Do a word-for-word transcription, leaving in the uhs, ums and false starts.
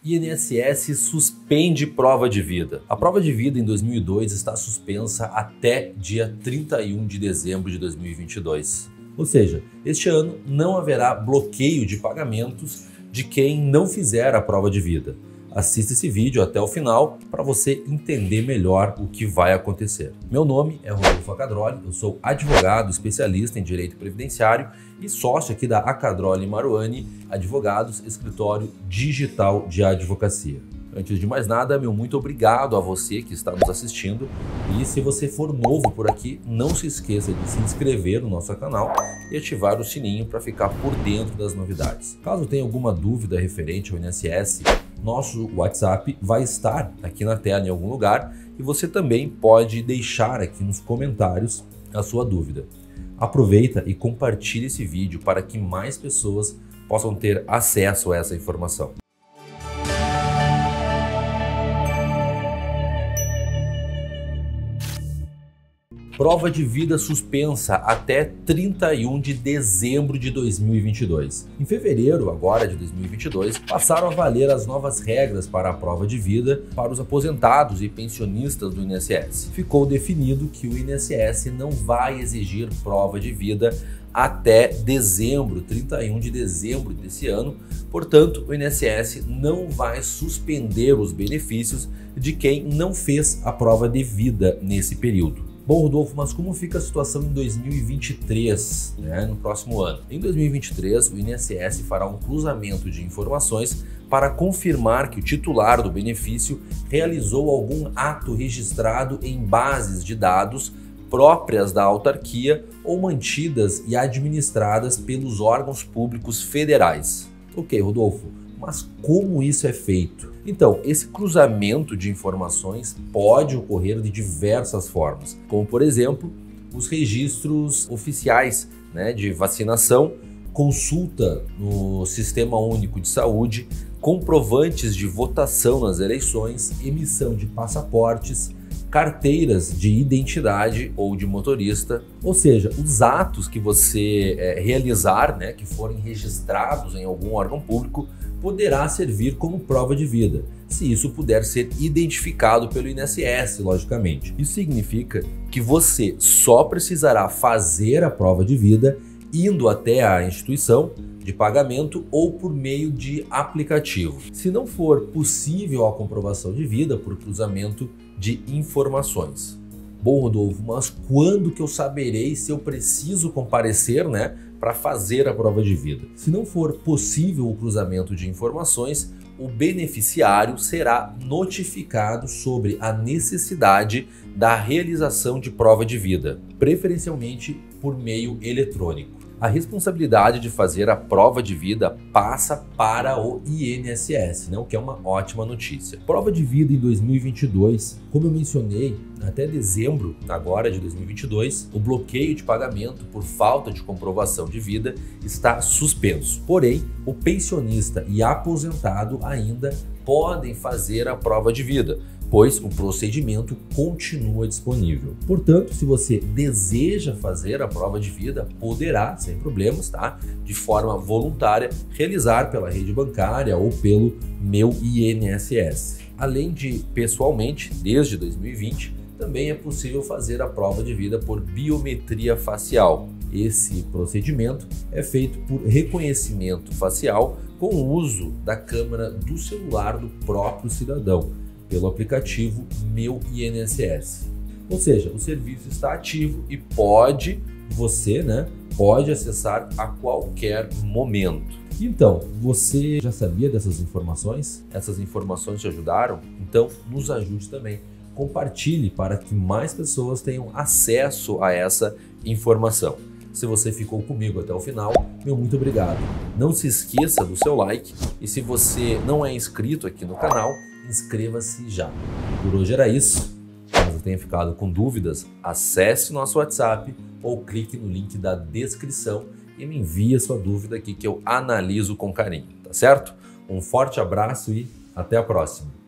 I N S S suspende prova de vida. A prova de vida em dois mil e dois está suspensa até dia trinta e um de dezembro de dois mil e vinte e dois. Ou seja, este ano não haverá bloqueio de pagamentos de quem não fizer a prova de vida. Assista esse vídeo até o final para você entender melhor o que vai acontecer. Meu nome é Rodolfo Acadroli, eu sou advogado especialista em direito previdenciário e sócio aqui da Acadroli Maruani Advogados, escritório digital de advocacia. Antes de mais nada, meu muito obrigado a você que está nos assistindo e se você for novo por aqui, não se esqueça de se inscrever no nosso canal e ativar o sininho para ficar por dentro das novidades. Caso tenha alguma dúvida referente ao I N S S, nosso WhatsApp vai estar aqui na tela em algum lugar e você também pode deixar aqui nos comentários a sua dúvida. Aproveita e compartilhe esse vídeo para que mais pessoas possam ter acesso a essa informação. Prova de vida suspensa até trinta e um de dezembro de dois mil e vinte e dois. Em fevereiro agora de dois mil e vinte e dois, passaram a valer as novas regras para a prova de vida para os aposentados e pensionistas do I N S S. Ficou definido que o I N S S não vai exigir prova de vida até dezembro, trinta e um de dezembro desse ano. Portanto, o I N S S não vai suspender os benefícios de quem não fez a prova de vida nesse período. Bom, Rodolfo, mas como fica a situação em dois mil e vinte e três, né, no próximo ano? Em dois mil e vinte e três, o I N S S fará um cruzamento de informações para confirmar que o titular do benefício realizou algum ato registrado em bases de dados próprias da autarquia ou mantidas e administradas pelos órgãos públicos federais. Ok, Rodolfo, mas como isso é feito? Então, esse cruzamento de informações pode ocorrer de diversas formas, como por exemplo, os registros oficiais, né, de vacinação, consulta no Sistema Único de Saúde, comprovantes de votação nas eleições, emissão de passaportes, carteiras de identidade ou de motorista, ou seja, os atos que você é, realizar, né, que forem registrados em algum órgão público, poderá servir como prova de vida, se isso puder ser identificado pelo I N S S, logicamente. Isso significa que você só precisará fazer a prova de vida indo até a instituição de pagamento ou por meio de aplicativo, se não for possível a comprovação de vida por cruzamento de informações. Bom, Rodolfo, mas quando que eu saberei se eu preciso comparecer, né, para fazer a prova de vida? Se não for possível o cruzamento de informações, o beneficiário será notificado sobre a necessidade da realização de prova de vida, preferencialmente por meio eletrônico. A responsabilidade de fazer a prova de vida passa para o I N S S, né? O que é uma ótima notícia. Prova de vida em dois mil e vinte e dois, como eu mencionei, até dezembro agora de dois mil e vinte e dois, o bloqueio de pagamento por falta de comprovação de vida está suspenso. Porém, o pensionista e aposentado ainda podem fazer a prova de vida, pois o procedimento continua disponível. Portanto, se você deseja fazer a prova de vida, poderá, sem problemas, tá, de forma voluntária, realizar pela rede bancária ou pelo Meu I N S S. Além de, pessoalmente, desde dois mil e vinte, também é possível fazer a prova de vida por biometria facial. Esse procedimento é feito por reconhecimento facial com o uso da câmera do celular do próprio cidadão, pelo aplicativo Meu I N S S. Ou seja, o serviço está ativo e pode, você, né, pode acessar a qualquer momento. Então, você já sabia dessas informações? Essas informações te ajudaram? Então, nos ajude também. Compartilhe para que mais pessoas tenham acesso a essa informação. Se você ficou comigo até o final, meu muito obrigado. Não se esqueça do seu like e se você não é inscrito aqui no canal, inscreva-se já. Por hoje era isso. Caso tenha ficado com dúvidas, acesse nosso WhatsApp ou clique no link da descrição e me envie a sua dúvida aqui que eu analiso com carinho, tá certo? Um forte abraço e até a próxima.